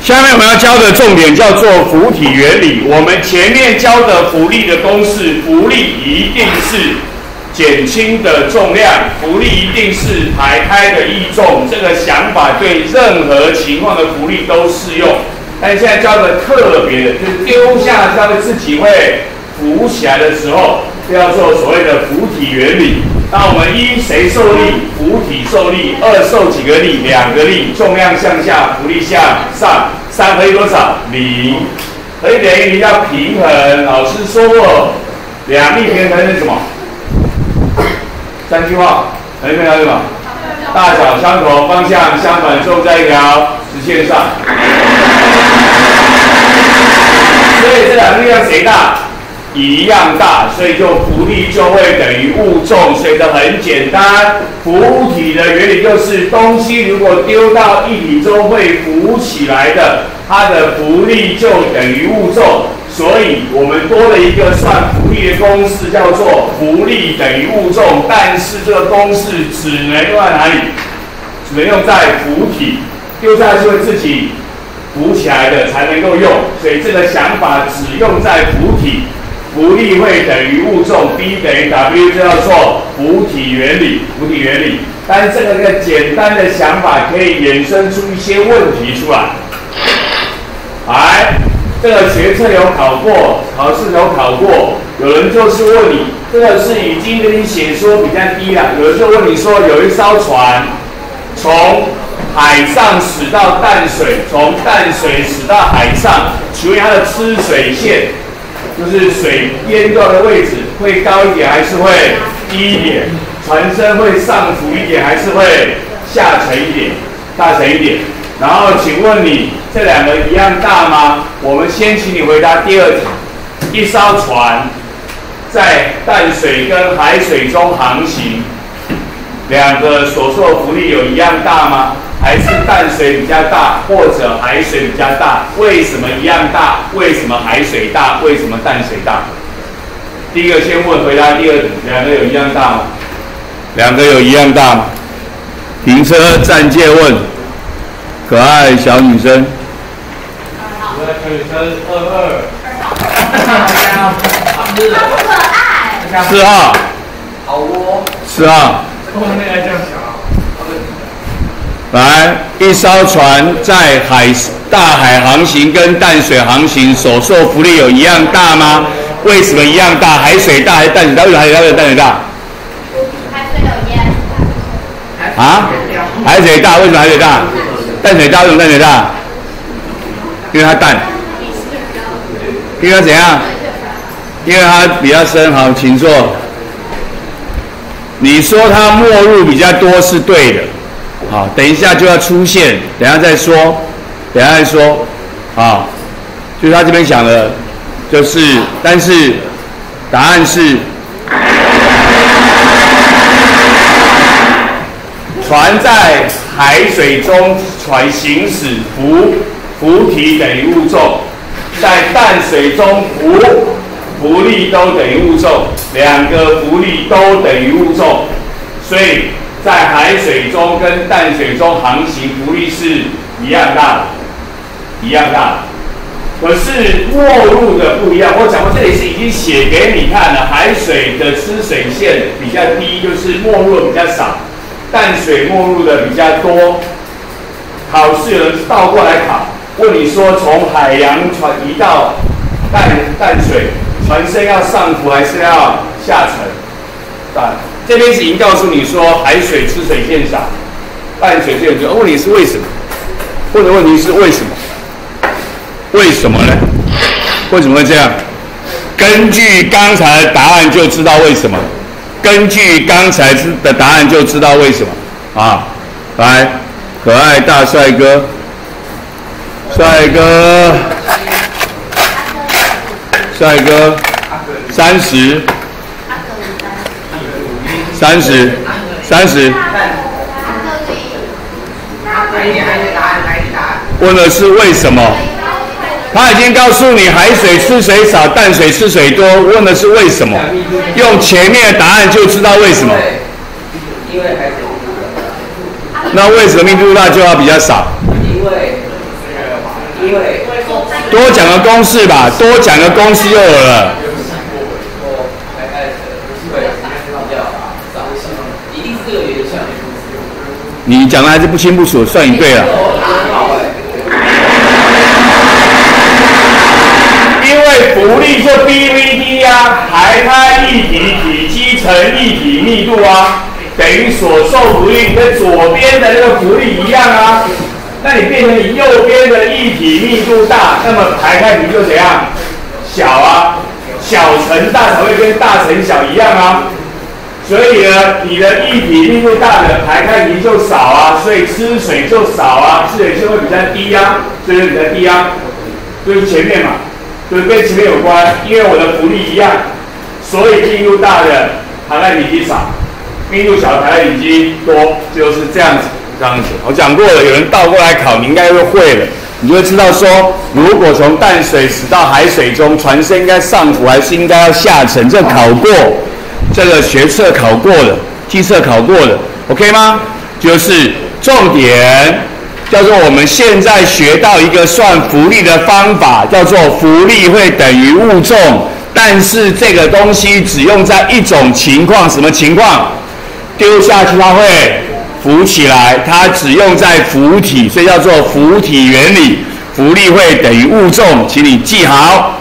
下面我们要教的重点叫做浮体原理。我们前面教的浮力的公式，浮力一定是减轻的重量，浮力一定是排开的液重。这个想法对任何情况的浮力都适用。但现在教的特别的，就是丢下它会自己会浮起来的时候，叫做所谓的浮体原理。那我们一谁受力？浮体受力。二受几个力？2个力。重量向下，浮力向上。3可以多少？0。可以等于0要平衡。老师说过，2力平衡是什么？3句话。能平衡是什么？大小相同，方向相反，重在一条直线上。所以这2个力量谁大？一样大，所以就浮力就会等于物重，所以这很简单。浮体的原理就是东西如果丢到液体中会浮起来的，它的浮力就等于物重。所以我们多了一个算浮力的公式，叫做浮力等于物重。但是这个公式只能用在哪里？只能用在浮体，丢下去会自己浮起来的才能够用。所以这个想法只用在浮体。浮力会等于物重 ，B 等于 W， 就叫做浮体原理。浮体原理，但是这个简单的想法可以衍生出一些问题出来。这个学测有考过，考试有考过，有人就是问你，这个是已经跟你写说比较低了，有人就问你说，有一艘船从海上驶到淡水，从淡水驶到海上，请问它的吃水线？就是水淹掉的位置会高一点还是会低一点？船身会上浮一点还是会下沉一点、大沉一点？然后请问你这2个一样大吗？我们先请你回答第2题。一艘船在淡水跟海水中航行，2个所受的浮力有一样大吗？还是淡水比较大，或者海水比较大？为什么一样大？为什么海水大？为什么淡水大？第一个先回答第2题，2个有一样大吗？2个有一样大吗？停车暂借问，可爱小女生。可爱小女生22。 好可爱。 4号。 好哦。 4号。 后面还这样想啊？ 来，一艘船在大海航行跟淡水航行所受浮力有一样大吗？为什么一样大？海水大还是淡水大？为什么海水大还是淡水大？ 海水有淹。 啊？海水大，为什么海水大？淡水大，为什么淡水大？因为它淡。因为它怎样？因为它比较深。好，请坐。你说它没入比较多是对的。好，等一下就要出现，等一下再说，等一下再说。好，就是他这边讲的，就是，但是答案是，船在海水中行驶，浮体等于物重，在淡水中浮力都等于物重，2个浮力都等于物重，所以在海水中跟淡水中航行，浮力是一样大的，一样大的。可是没入的不一样，我讲过这里是已经写给你看了。海水的吃水线比较低，就是没入的比较少；淡水没入的比较多。考试有人倒过来考，问你说从海洋船移到淡水，船身要上浮还是要下沉？这边是已经告诉你说海水吃水线少，淡水吃水多。问题是为什么？问的问题是为什么？为什么呢？为什么会这样？根据刚才的答案就知道为什么。根据刚才的答案就知道为什么啊！来，可爱大帅哥，帅哥，30。问的是为什么？他已经告诉你海水吃水少，淡水吃水多。问的是为什么？用前面的答案就知道为什么。 因为海水密度大。 那为什么密度大就要比较少？ 因为多讲个公式吧，多讲个公式就有了。 一定是这个原项。 你讲的还是不清不楚，算你对了。因为浮力就 BVD 啊，排开液体体积乘液体密度啊，等于所受浮力跟左边的那个浮力一样啊。那你变成你右边的液体密度大，那么排开体就怎样？小啊，小乘大才会跟大乘小一样啊。所以呢，你的液体密度大的排开体就少啊，所以吃水就少啊，吃水就会比较低啊，所以就比较低啊。就是前面嘛，就是跟前面有关，因为我的浮力一样，所以密度大的排开体积少，密度小的排开体积多，就是这样子。这样子，我讲过了，有人倒过来考，你应该会会了，你就会知道说，如果从淡水驶到海水中，船身应该上浮还是应该要下沉？这考过，这个学测考过了，机测考过了 ，OK 吗？就是重点，叫做我们现在学到一个算浮力的方法，叫做浮力会等于物重，但是这个东西只用在一种情况，什么情况？丢下去它会浮起来，它只用在浮体，所以叫做浮体原理，浮力会等于物重，请你记好。